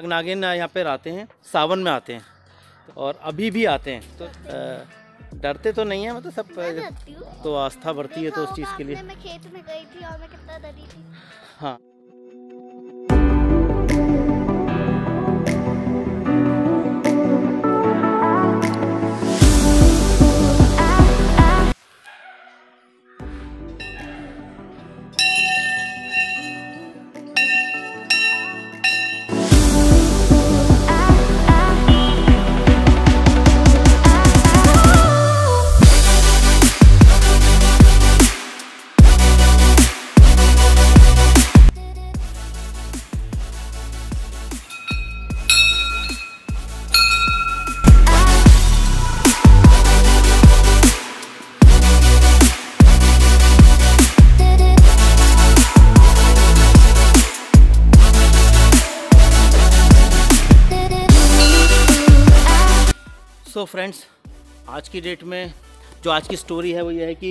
नागिन यहाँ पे आते हैं, सावन में आते हैं और अभी भी आते हैं। तो डरते तो नहीं है, मतलब सब तो आस्था बढ़ती है तो उस चीज़ के लिए। मैं खेत में गई थी और मैं कितना डरी थी। हाँ सो फ्रेंड्स, आज की डेट में जो आज की स्टोरी है वो ये है कि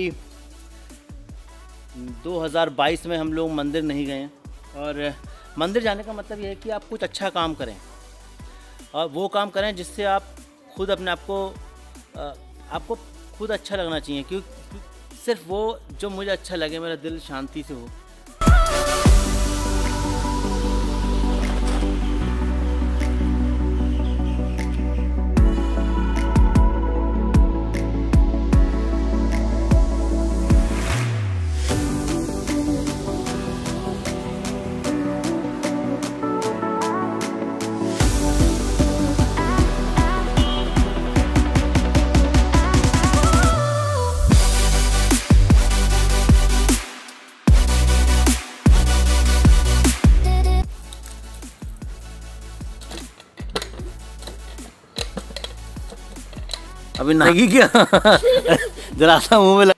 2022 में हम लोग मंदिर नहीं गए हैं। और मंदिर जाने का मतलब ये है कि आप कुछ अच्छा काम करें और वो काम करें जिससे आप खुद अपने आपको खुद अच्छा लगना चाहिए, क्योंकि सिर्फ वो जो मुझे अच्छा लगे, मेरा दिल शांति से हो। अभी नागी क्या जरा सा मुंह में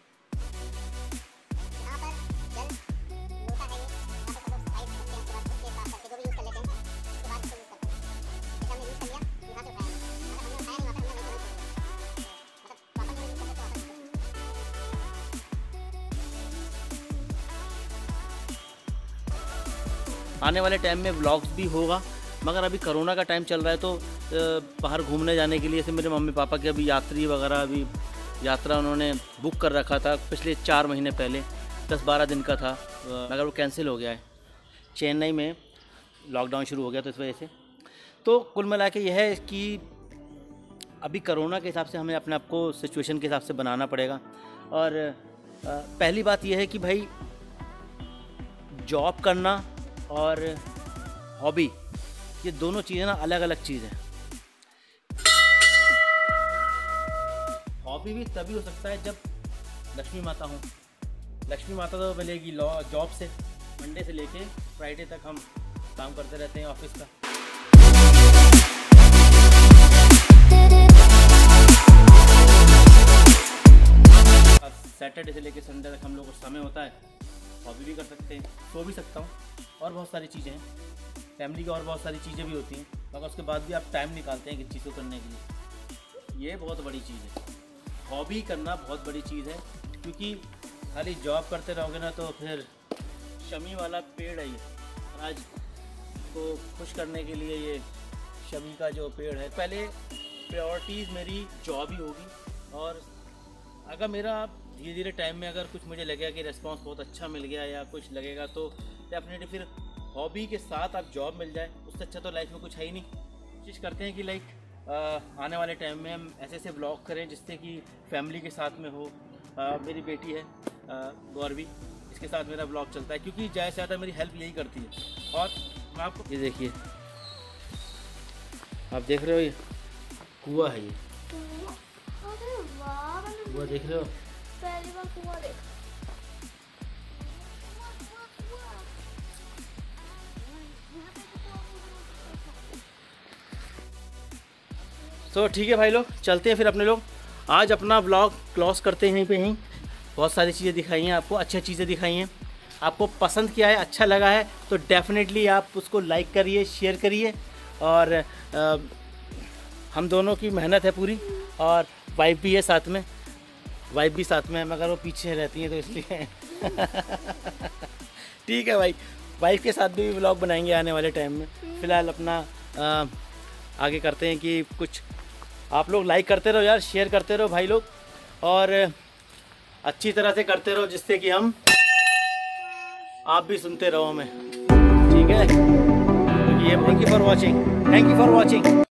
आने वाले टाइम में व्लॉग्स भी होगा, मगर अभी कोरोना का टाइम चल रहा है तो बाहर घूमने जाने के लिए से मेरे मम्मी पापा के अभी यात्री वगैरह अभी यात्रा उन्होंने बुक कर रखा था पिछले 4 महीने पहले, 10-12 दिन का था, मगर वो कैंसिल हो गया है। चेन्नई में लॉकडाउन शुरू हो गया तो इस वजह से। तो कुल मिला के यह है कि अभी कोरोना के हिसाब से हमें अपने आप को सिचुएशन के हिसाब से बनाना पड़ेगा। और पहली बात यह है कि भाई जॉब करना और हॉबी, ये दोनों चीज़ें ना अलग अलग चीज़ है। हॉबी भी तभी हो सकता है जब लक्ष्मी माता हो। लक्ष्मी माता तो मिलेगी जॉब से, मंडे से लेके फ्राइडे तक हम काम करते रहते हैं ऑफिस का। सैटरडे से लेके संडे तक हम लोग को समय होता है, हॉबी भी कर सकते हैं, सो भी सकता हूँ, और बहुत सारी चीज़ें हैं, फैमिली की और बहुत सारी चीज़ें भी होती हैं, मगर उसके बाद भी आप टाइम निकालते हैं किसी चीज़ को करने के लिए। ये बहुत बड़ी चीज़ है, हॉबी करना बहुत बड़ी चीज़ है, क्योंकि खाली जॉब करते रहोगे ना तो फिर शमी वाला पेड़ है ये, आज को खुश करने के लिए ये शमी का जो पेड़ है, पहले प्रायोरिटीज़ मेरी जॉब ही होगी। और अगर मेरा धीरे धीरे टाइम में अगर कुछ मुझे लगेगा कि रिस्पांस बहुत अच्छा मिल गया या कुछ लगेगा तो डेफिनेटली फिर हॉबी के साथ आप जॉब मिल जाए, उससे अच्छा तो लाइफ में कुछ है ही नहीं। कोशिश करते हैं कि लाइक आने वाले टाइम में हम ऐसे ऐसे ब्लॉग करें जिससे कि फैमिली के साथ में हो। मेरी बेटी है गौरवी, इसके साथ मेरा ब्लॉग चलता है, क्योंकि ज़्यादा से ज़्यादा मेरी हेल्प यही करती है। और मैं आपको ये देखिए, आप देख रहे हो ये कुआं है, ये कुआं देख रहे हो, पहली बार कुआं देख। तो ठीक है भाई लोग, चलते हैं फिर अपने लोग। आज अपना व्लॉग क्लोज करते हैं यहीं पे। बहुत सारी चीज़ें दिखाई हैं आपको, अच्छी चीज़ें दिखाई हैं, आपको पसंद किया है, अच्छा लगा है तो डेफिनेटली आप उसको लाइक करिए, शेयर करिए। और हम दोनों की मेहनत है पूरी, और वाइफ भी है साथ में, वाइफ भी साथ में है, मगर वो पीछे रहती हैं तो इसलिए ठीक है भाई, वाइफ के साथ भी व्लॉग बनाएंगे आने वाले टाइम में। फ़िलहाल अपना आगे करते हैं कि कुछ आप लोग लाइक करते रहो यार, शेयर करते रहो भाई लोग, और अच्छी तरह से करते रहो जिससे कि हम आप भी सुनते रहो हमें, ठीक है। ये thank you for watching, thank you for watching.